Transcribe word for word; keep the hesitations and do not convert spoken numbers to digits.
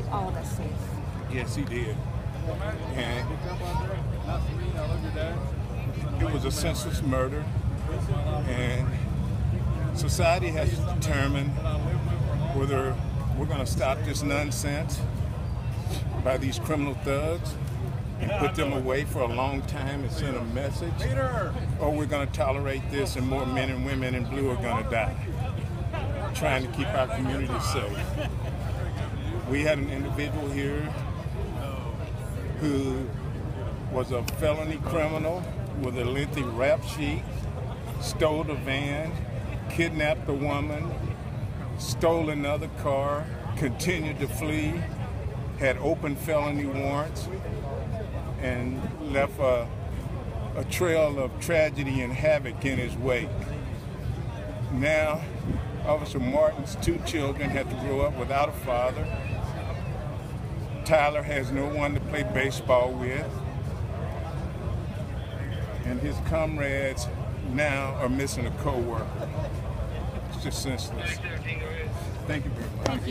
keep all of us safe. Yes, he did. And it was a senseless murder, and society has determined whether we're going to stop this nonsense by these criminal thugs and put them away for a long time and send a message, or we're going to tolerate this and more men and women in blue are going to die, trying to keep our community safe. We had an individual here who was a felony criminal with a lengthy rap sheet, stole a van, kidnapped a woman, stole another car, continued to flee, had open felony warrants, and left a, a trail of tragedy and havoc in his wake. Now, Officer Martin's two children had to grow up without a father. Tyler has no one to play baseball with. And his comrades now are missing a co-worker. It's just senseless. Thank you very much.